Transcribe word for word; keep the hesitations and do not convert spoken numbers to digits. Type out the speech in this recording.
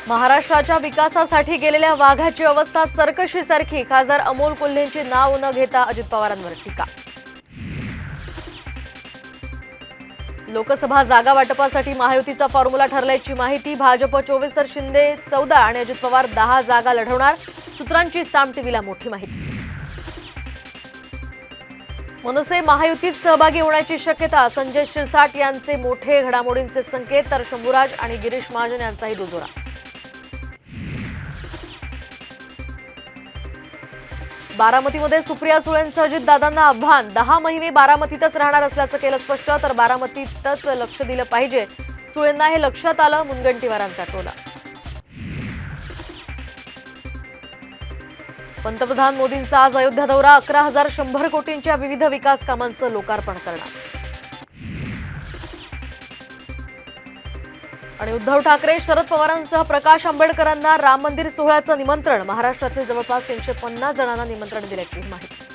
महाराष्ट्राच्या विकासासाठी गेलेल्या वाघाची अवस्था सर्कशीसारखी, खासदार अमोल कोल्हेंची नाव न घेता अजित पवारांवर टीका। लोकसभा जागा वाटपासाठी महायुतीचा फॉर्म्युला ठरल्याची माहिती, भाजप चोवीस तर शिंदे चौदा आणि अजित पवार दहा जागा लढवणार, सूत्रांची साम टीव्हीला मोठी माहिती। मनसे महायुतीत सहभागी होण्याची शक्यता, संजय शिरसाट यांचे मोठे घडामोडींचे संकेत, तर शंभूराज आणि गिरीश महाजन यांचाही दुजोरा। बारामतीमध्ये सुप्रिया सुळेंचं अजितदादांना आव्हान, दहा महिने बारामतीतच राहणार असल्याचं केलं स्पष्ट, तर बारामतीतच लक्ष दिलं पाहिजे, सुळेंना हे लक्षात आलं, मुनगंटीवारांचा टोला। पंतप्रधान मोदींचा आज अयोध्या दौरा, अकरा हजार शंभर कोटींच्या विविध विकास कामांचं लोकार्पण करणार। आणि उद्धव ठाकरे शरद पवारांसह प्रकाश आंबेडकरांना राम मंदिर सोहळ्याचं निमंत्रण, महाराष्ट्रातील जवळपास तीनशे पन्नास जणांना निमंत्रण दिल्याची माहिती।